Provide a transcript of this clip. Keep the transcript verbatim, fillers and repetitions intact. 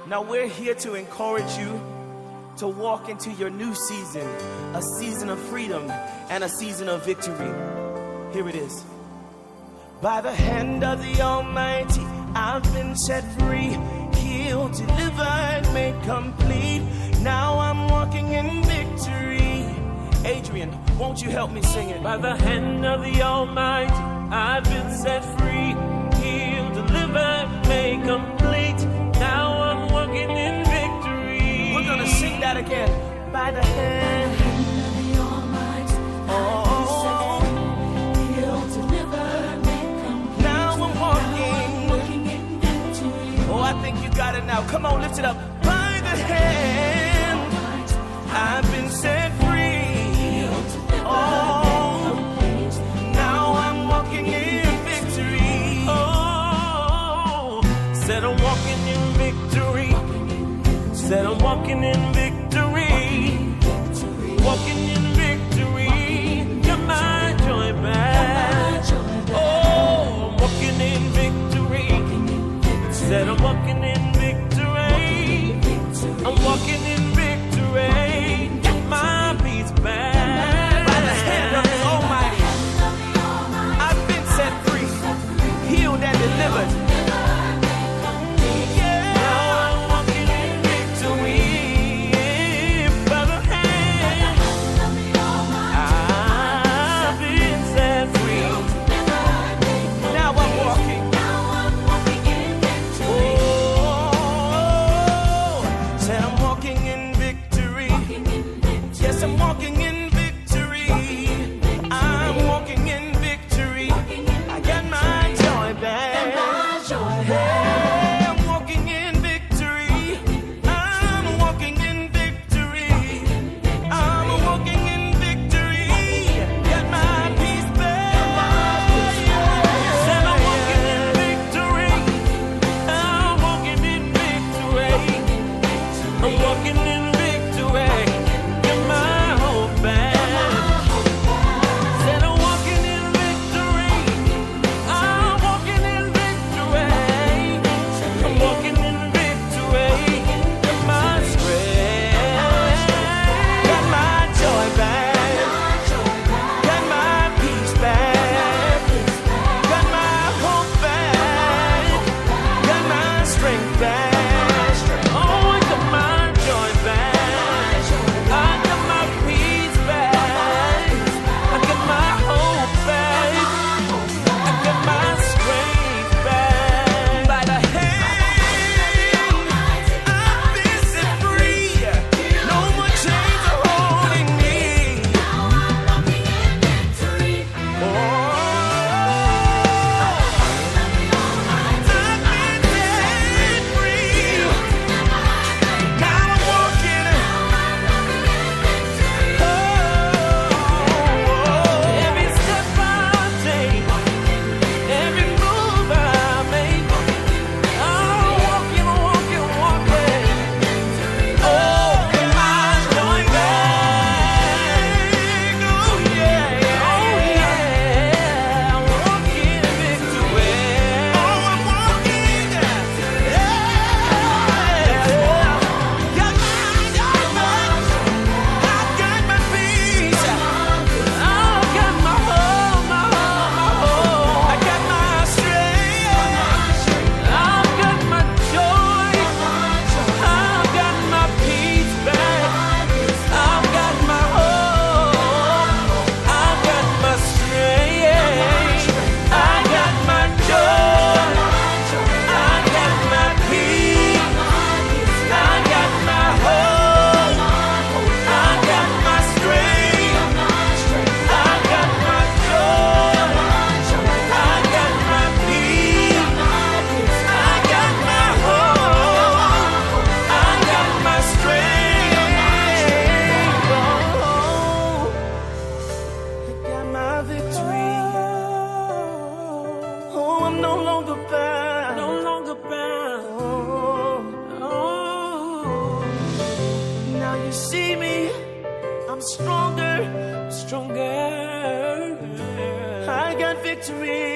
Now we're here to encourage you to walk into your new season, a season of freedom and a season of victory. Here it is. By the hand of the Almighty, I've been set free, healed, delivered, made complete. Now I'm walking in victory. Adrian, won't you help me sing it? By the hand of the Almighty, I've been set free, healed, delivered, made complete. Now I'm walking in victory. We're gonna sing that again. By the hand of the Almighty, I've been set free, healed, delivered, made complete. Now I'm walking. Now I'm walking in victory. Oh, I think you got it now. Come on, lift it up. By the hand, I've been set free. Oh, now I'm walking in victory. Oh, said I'm walking in victory. Said I'm walking in victory. Walking in victory. Got my joy back. Oh, I'm walking in victory. Said I'm walking in victory. I'm walking in victory. Got my peace back. By the hand of the Almighty, I've been set free, healed and delivered. I'm stronger, stronger. I got victory.